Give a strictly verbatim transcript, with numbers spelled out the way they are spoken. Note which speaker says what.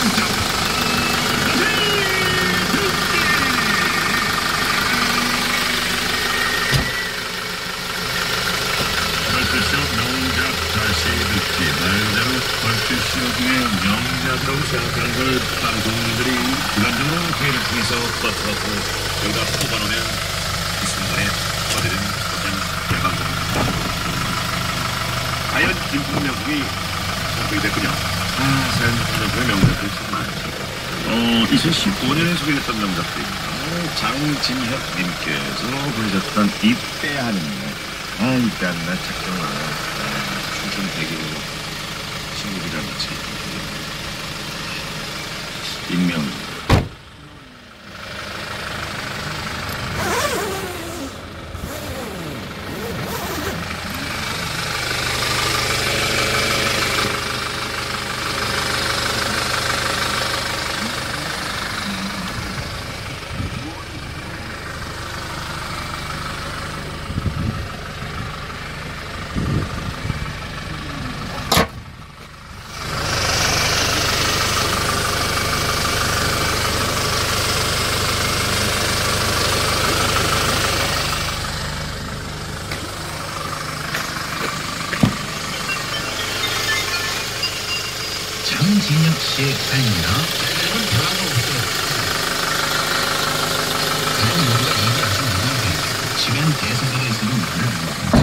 Speaker 1: 명작이라고 생각하는 걸 방송인들이 주관적으로 회의를 통해서 뻗어갖고 여기다 뽑아놓으면 이 순간에 저들은 어떤 대방송입니다. 과연 진품명곡이 어떻게 됐군요. 아, 사연진품명곡의 명작들이 참 많죠. 어, 이천십오 년에 소개됐던 명작들입니다. 장진혁님께서 부르셨던 입대하는 날. 아, 입대하는 날 착정아. 춘천 대교 친구들이랑 같이 익명
Speaker 2: 장진혁 씨의 사연이나 이건 변화가 없어요. 그리고 우리가 얘기하신 문화들, 지면 대사들에서는 말을